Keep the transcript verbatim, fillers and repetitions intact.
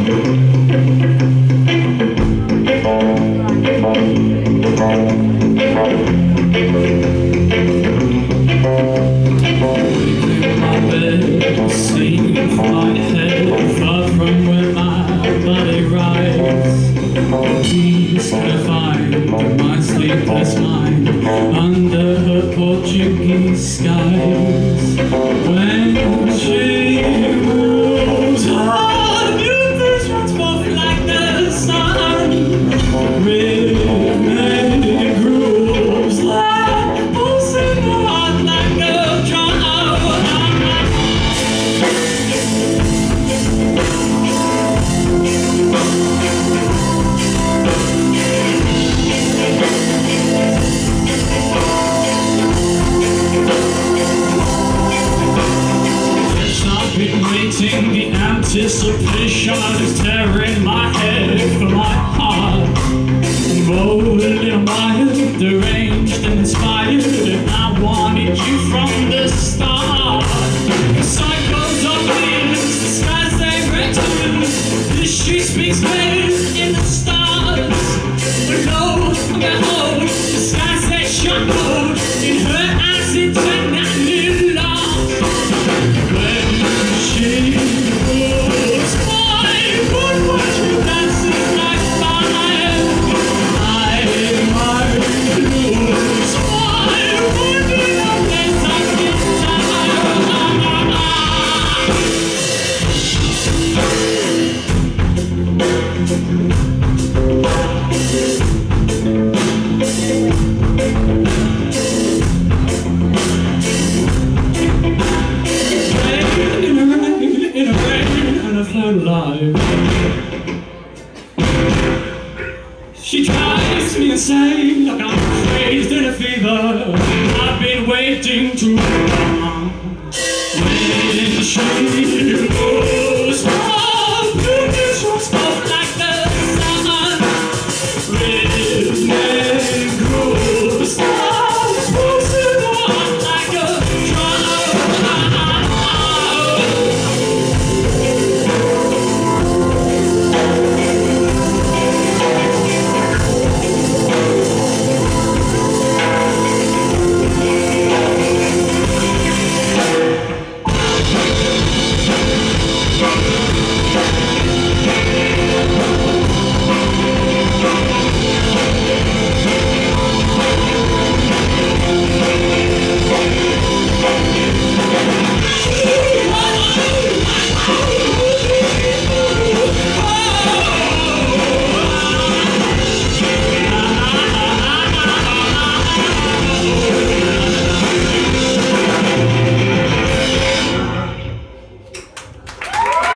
Under her Portuguese skies, when she moves, her beauty runs forth like the sun. Rhythmic grooves like pulsing the heart like a drum. The anticipation is tearing my head from my heart. Molded and wired, deranged and inspired, and I wanted you from the start. Cycles of winds, the skies they return, the street speaks waves in the stars. But lo and behold, the skies they shine cold, in her eyes it turned and it lost. When she she tries me insane, like I'm crazed in a fever. I've been waiting too long. When she